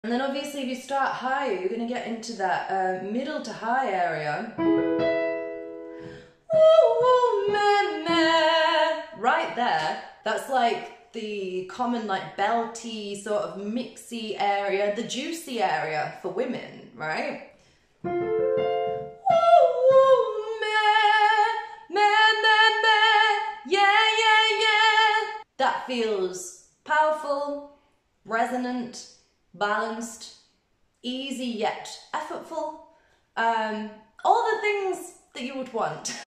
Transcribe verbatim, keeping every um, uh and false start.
And then obviously if you start higher, you're going to get into that uh, middle to high area. Ooh, meh, meh. Right there, that's like the common like belty sort of mixy area, the juicy area for women, right? Ooh, meh, meh, meh, meh. Yeah, yeah, yeah. That feels powerful, resonant, balanced, easy yet effortful, um, all the things that you would want.